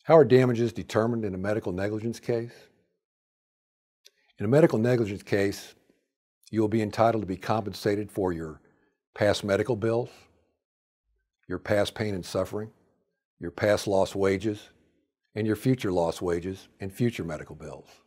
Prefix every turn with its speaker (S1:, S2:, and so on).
S1: How are damages determined in a medical negligence case? In a medical negligence case, you will be entitled to be compensated for your past medical bills, your past pain and suffering, your past lost wages, and your future lost wages and future medical bills.